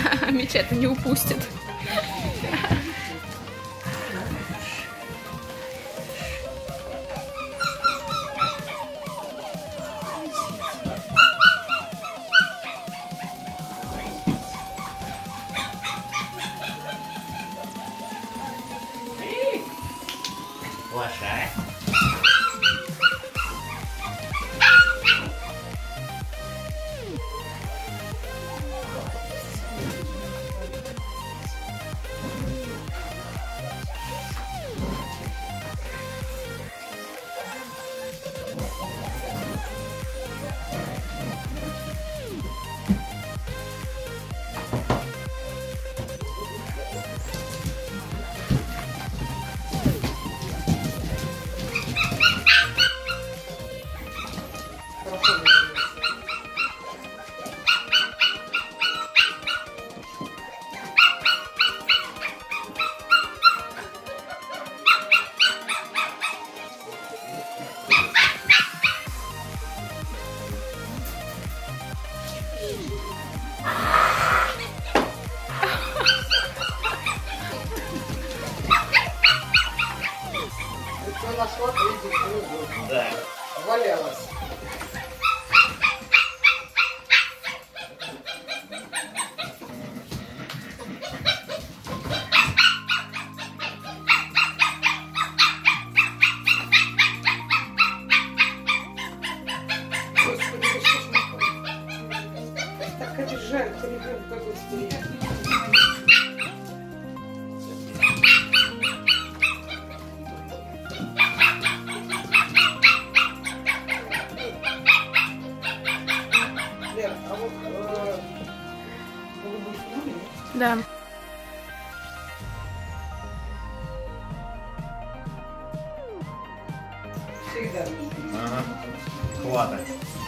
Мечету не упустит. Лошадь. Нашла, Да. валялась. Господи, да что ж такое? Так это жаль, ребенок такой стоит. А вот голубой фигуре? Да. Всегда. Ага. Хватит.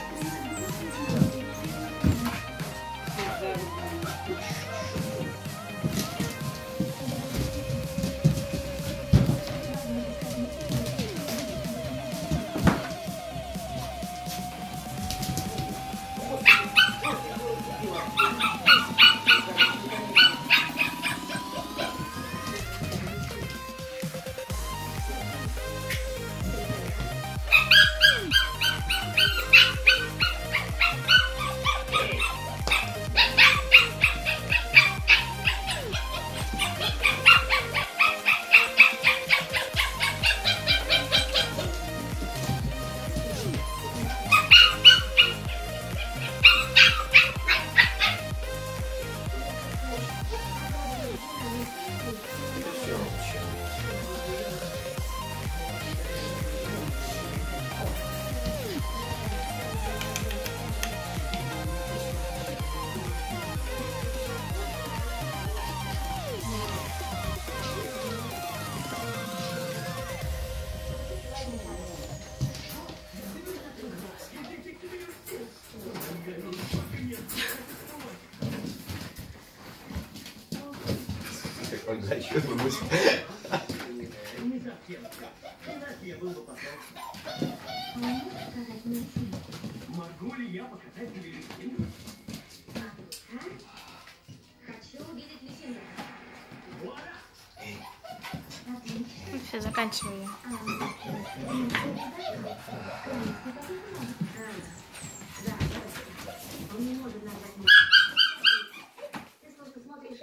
Могу ли я покатать на велосипеде? Хочу увидеть лисенка. Все, заканчиваю. Он не может назвать меня. Ты просто смотришь.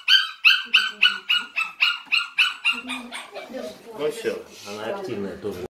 Ну все, она активная тоже.